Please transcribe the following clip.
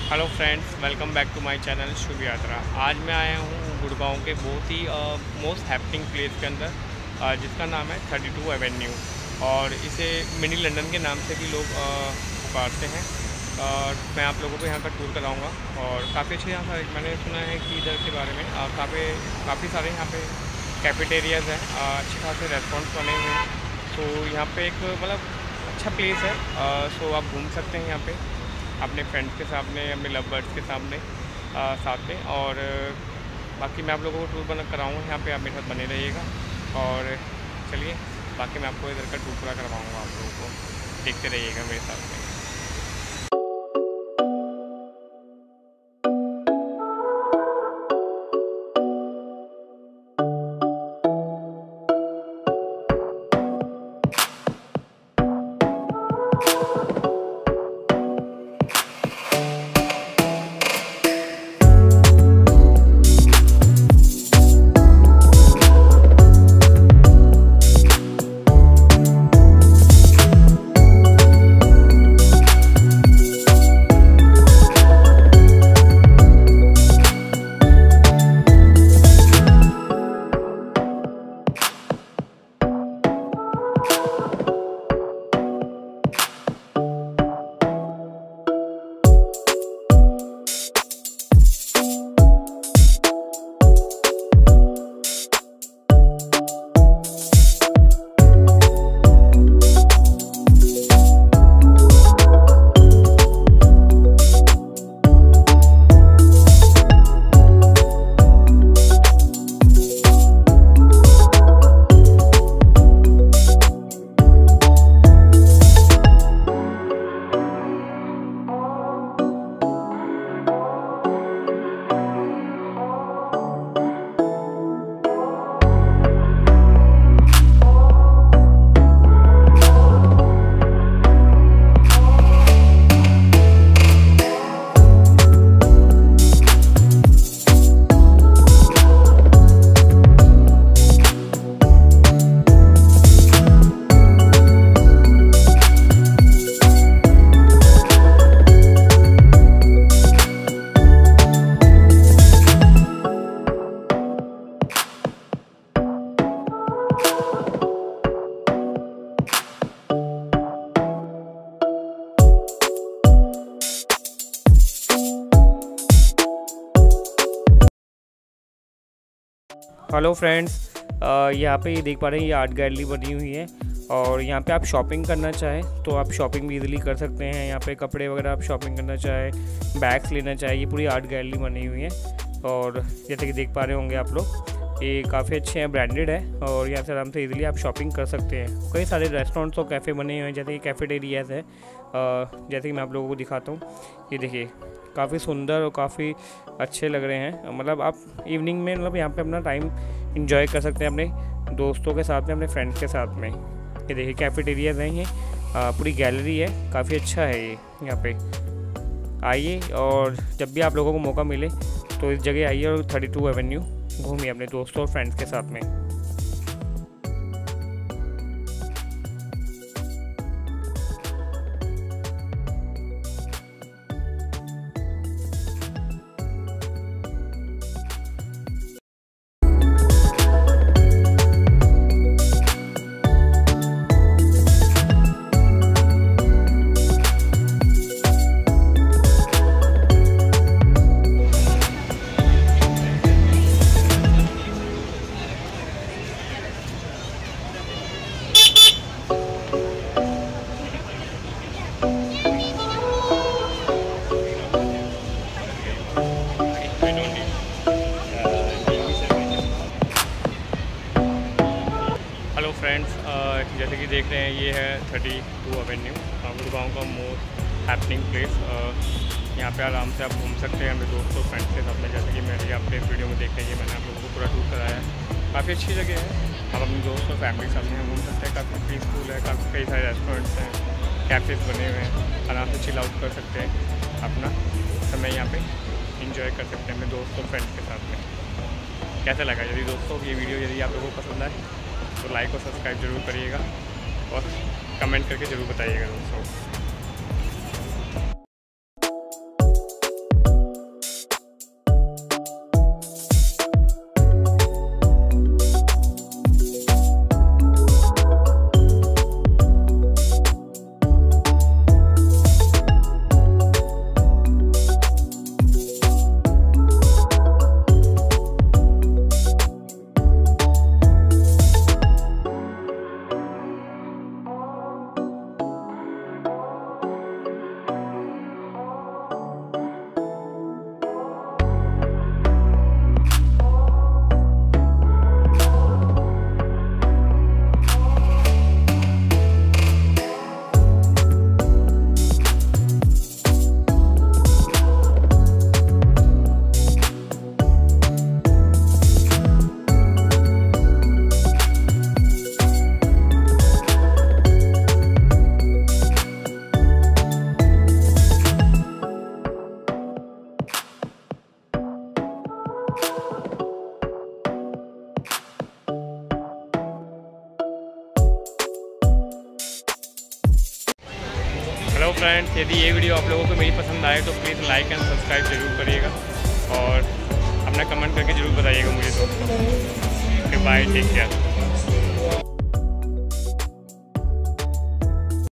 Hello friends, welcome back to my channel Shubh Yatra. आज मैं आया हूँ गुड़गांव के बहुत ही मोस्ट हैपनिंग प्लेस के अंदर, जिसका नाम है 32 एवेन्यू और इसे मिनी लंदन के नाम से भी लोग पुकारते हैं। और मैं आप लोगों को यहाँ का टूर कराऊँगा और काफ़ी अच्छे यहाँ का मैंने सुना है कि इधर के बारे में काफ़ी सारे यहाँ पे कैफेटेरियाज़ हैं, अच्छे खासे रेस्टोरेंट्स बने हुए हैं। तो यहाँ पे एक मतलब अच्छा प्लेस है। सो आप घूम सकते हैं यहाँ पे अपने फ्रेंड्स के सामने, अपने लव बर्ड्स के सामने साथ में। और बाकी मैं आप लोगों को टूर कराऊँगा यहाँ पे, आप मेरे साथ बने रहिएगा। और चलिए बाकी मैं आपको इधर का टूर पूरा करवाऊँगा, आप लोगों को देखते रहिएगा मेरे साथ में। हेलो फ्रेंड्स, यहाँ पे ये देख पा रहे हैं, ये आर्ट गैलरी बनी हुई है। और यहाँ पे आप शॉपिंग करना चाहें तो आप शॉपिंग भी इजीली कर सकते हैं। यहाँ पे कपड़े वगैरह आप शॉपिंग करना चाहें, बैग्स लेना चाहें, ये पूरी आर्ट गैलरी बनी हुई है। और जैसे कि देख पा रहे होंगे आप लोग, ये काफ़ी अच्छे हैं, ब्रांडेड है और यहाँ से आराम से इजीली आप शॉपिंग कर सकते हैं। कई सारे रेस्टोरेंट्स और कैफ़े बने हुए हैं, जैसे कि कैफेटेरियाज़ है। जैसे कि मैं आप लोगों को दिखाता हूँ, ये देखिए काफ़ी सुंदर और काफ़ी अच्छे लग रहे हैं। मतलब आप इवनिंग में मतलब यहाँ पे अपना टाइम एंजॉय कर सकते हैं अपने दोस्तों के साथ में, अपने फ्रेंड्स के साथ में। ये देखिए कैफेटेरियाज़ हैं, ये पूरी गैलरी है, काफ़ी अच्छा है ये। यहाँ पे आइए और जब भी आप लोगों को मौका मिले तो इस जगह आइए और 32 एवेन्यू घूमिए अपने दोस्तों और फ्रेंड्स के साथ में। हेलो फ्रेंड्स, जैसे कि देख रहे हैं, ये है 32 एवेन्यू, गुड़गांव का मोस्ट हैपनिंग प्लेस। यहाँ पे आराम से आप घूम सकते हैं अपने दोस्तों फ्रेंड्स के साथ में। जैसे कि मैंने आपने इस वीडियो में देख रही है, मैंने आप लोगों को पूरा टूर कराया है। काफ़ी अच्छी जगह है, आप अपने दोस्त और फैमिली के साथ में घूम सकते हैं। काफ़ी पीसफुल है, काफ़ी कई सारे रेस्टोरेंट्स हैं, कैफ़ेज़ बने हुए हैं, आराम से चिल आउट कर सकते हैं, अपना समय यहाँ पे एंजॉय कर सकते हैं अपने दोस्तों और फ्रेंड्स के साथ में। कैसा लगा? यदि दोस्तों ये वीडियो यदि आप लोगों को पसंद आए तो लाइक और सब्सक्राइब ज़रूर करिएगा और कमेंट करके ज़रूर बताइएगा दोस्तों। हेलो फ्रेंड्स, यदि ये वीडियो आप लोगों को मेरी पसंद आए तो प्लीज़ लाइक एंड सब्सक्राइब जरूर करिएगा और अपना कमेंट करके ज़रूर बताइएगा मुझे दोस्तों। Okay bye, take care.